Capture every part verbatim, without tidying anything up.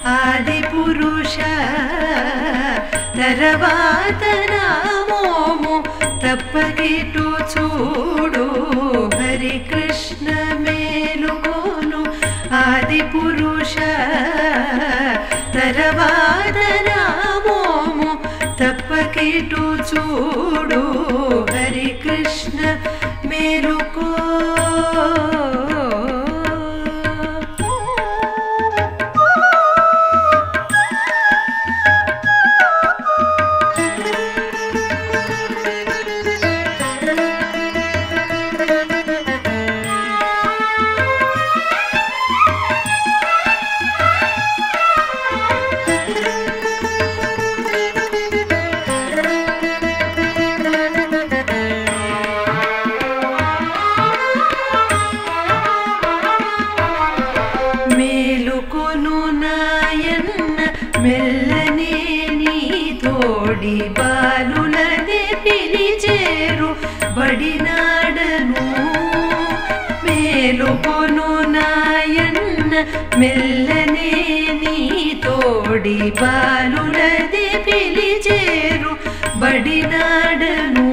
ఆది పురుష తర్వాత నామోము తప్పకిటు చూడు హరి కృష్ణ మేలుకోను ఆది పురుష తర్వాత నామోము తప్పకిటు చూడు హరి కృష్ణ మేలుకో మెల్లనే నీ తోడి బాలులదే పిలిచేరు బడినాడను మేలుకొను నాయన్న మెల్లనే నీ తోడి బాలులదే పిలిచేరు బడినాడను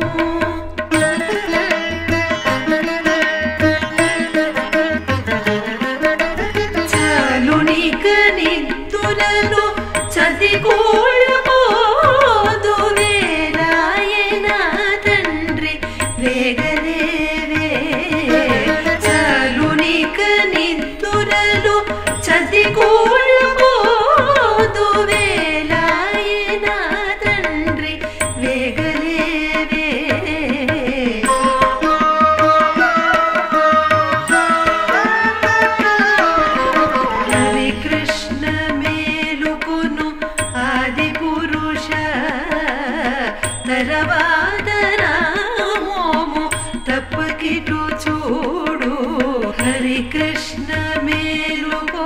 చదికూళ్ళబోదు వేలాయన తండ్రి వేగలేవే చలునిక నిద్దురలు చదికూళ్ళబోదు వేలాయన తండ్రి వేగలేవే హరి కృష్ణ తర్వాత నామోము తప్పకిటు చూడు హరి కృష్ణ మేలుకో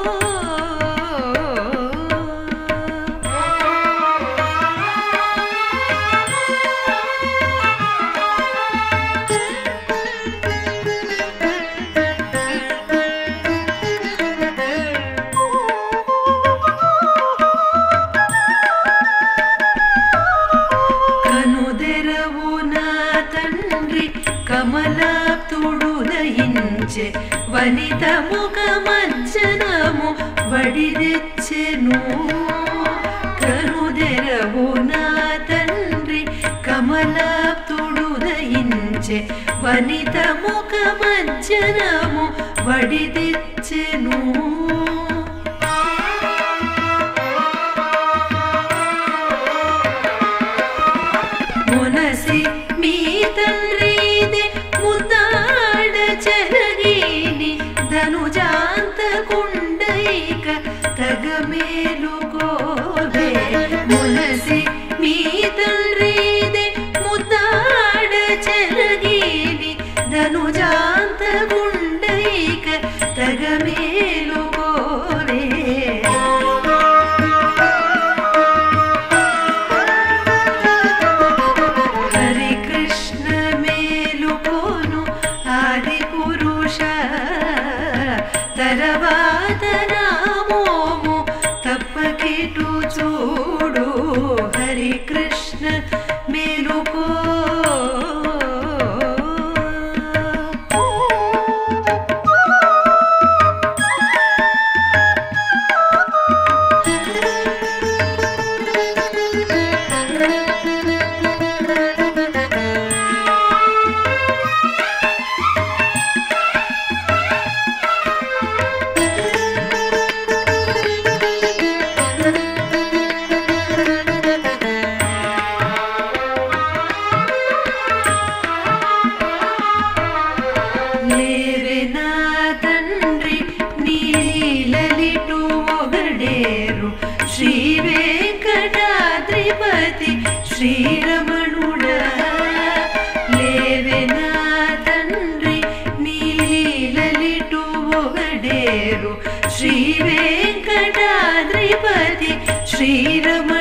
కమలాప్తుడు దయించే వనిత ముఖ మజ్జనము వడిదెచ్చెను కనుదెరవు నా తండ్రి కమలాప్తుడు దయించే వనిత ముఖ మజ్జనము వడిదెచ్చెను మునసి మీ తండ్రి ధనుజాంత కుండైక తగమేలుకోవే మునసి మీ తండ్రిదే ముద్దాడ చెలగీని ధనుజాంత కుండైక తగమేలుకోవే హరి కృష్ణ మేలుకోను ఆది పురుష తర్వాత నామోము తప్పకిటు చూడు హరి కృష్ణ మేలుకో శ్రీ వెంకటాద్రిపతి శ్రీరమణుడా లేవెనా తండ్రి నీలీలలిటు ఒగడేరు శ్రీ వెంకటాద్రిపతి శ్రీరమ